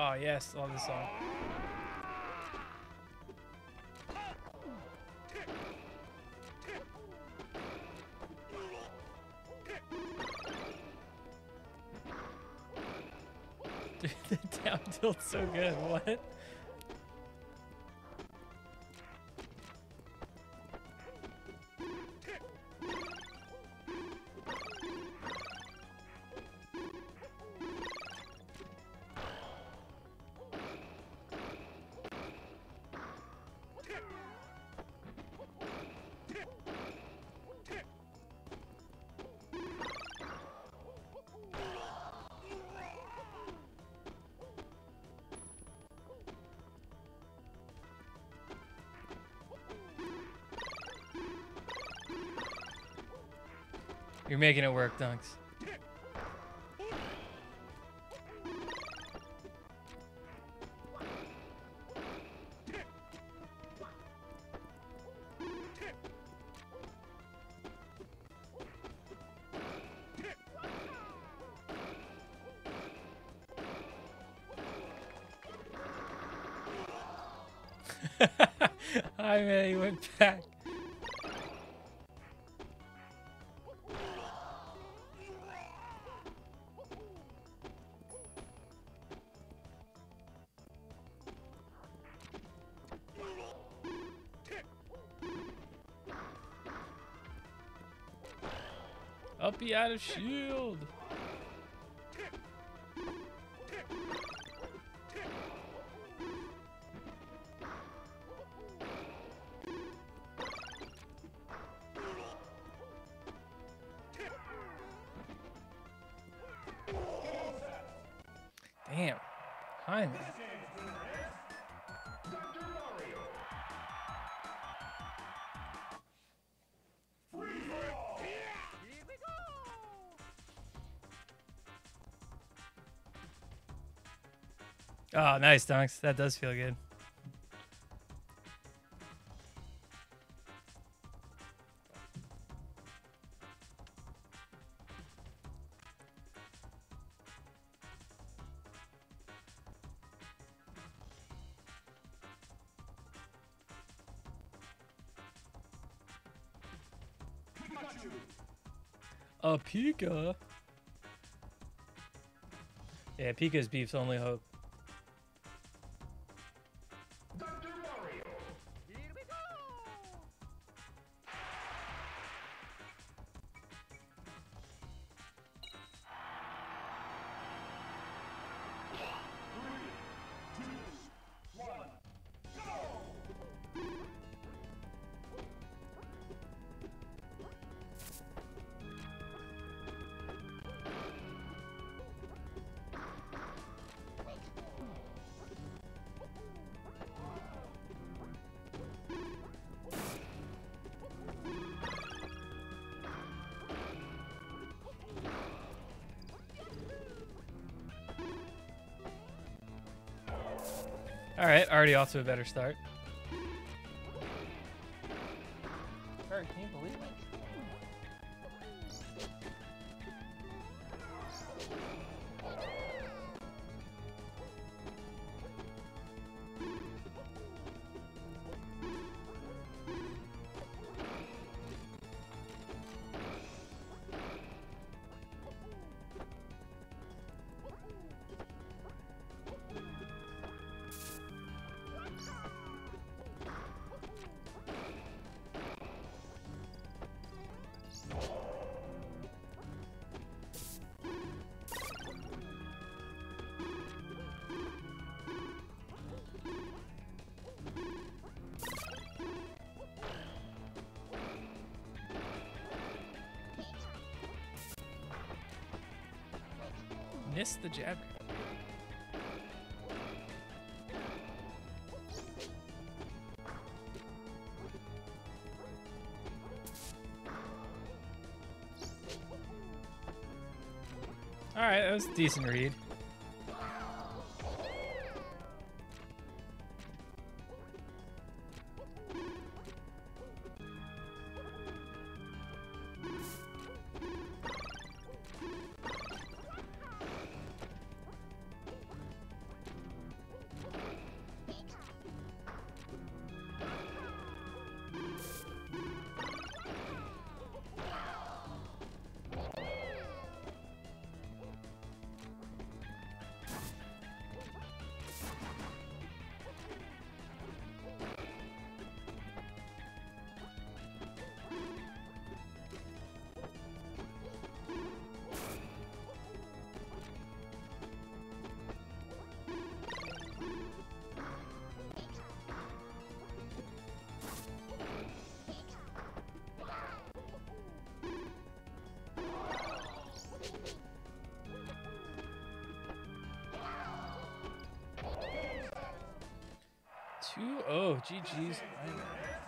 Oh, yes. Love this song. Dude, the down tilt's so good. What? You're making it work, Dunks. Hi, man. He went back. Uppy out of shield. Damn. Hi, man. Oh, nice, Dunks. That does feel good. A Pika? Yeah, Pika's beef's only hope. All right, already off to a better start. Kurt, can you believe it? Missed the jab. All right, that was a decent read. GG's.